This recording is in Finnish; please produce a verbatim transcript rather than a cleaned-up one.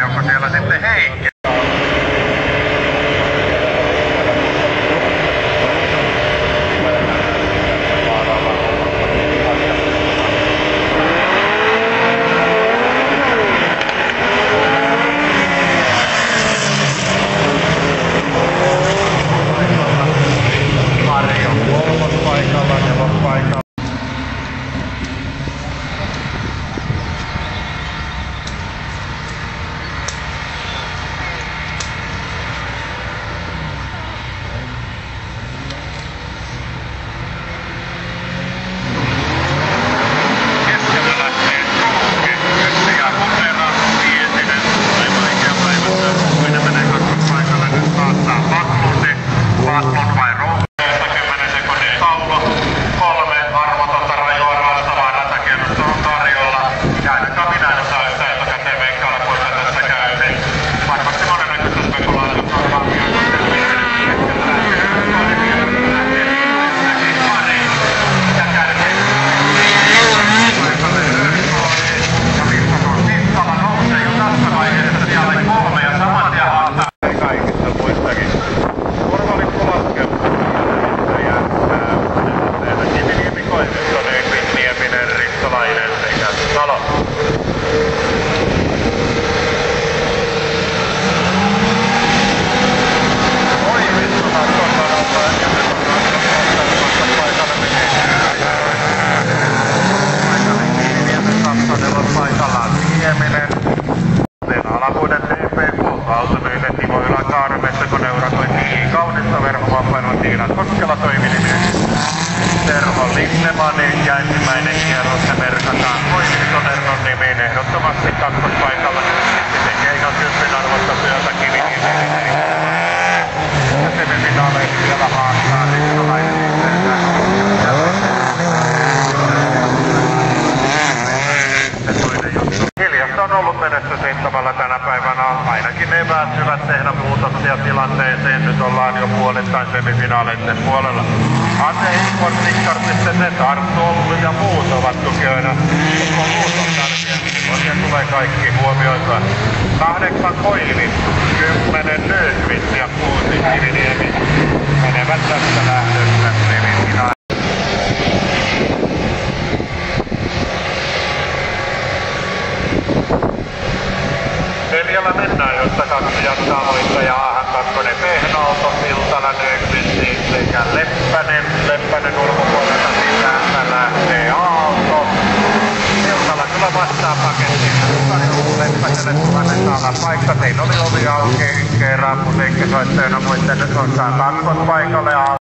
onko siellä sitten Heikki? Alavuuden T P K-automyylle Timo Yläkaaren metsäkone urakoitiin kaunista verhovapailun Tiina Koskela toiminimen Terho Lindemanin ja ensimmäinen kierros ja merkataan Koivistonernon nimiin ehdottomasti kakkospaikalla. Sitten keikan kympin arvosta työtä Kiviniemen. Ja semifinaaleissa vielä haastaa Rikkolainen itseensä. Hiljasta on ollut menestysrintamalla tänä päivänä. Ainakin evääntyvät tehdä muutoksia tilanteeseen. Nyt ollaan jo puolittain semifinaaleiden puolella. Ante Hinkon, Nikkartisten, Arttu Ollu ja muut ovat tukijoina. Kun muut on tärkeä, oikein tulee kaikki huomioitua. Kahdeksan Koivisto, kymmenen Löökvist ja kuusi Kiviniemi menevät tästä lähdöstä semifinaaleille. Neljällä mennään, josta kaksi jatkaa voittaja Aahan kakkonen Pehnoauto, Siltala, Nöökvisti sekä Leppänen. Leppänen ulkopuolelta sisään lähtee Aalto. Siltala kyllä vastaa pakettiin. Leppäselle tuhannen taalan paikka. Tein oli ovi auki kerran musiikkisoittajana, muisten nyt on kakkospaikalle Aalto.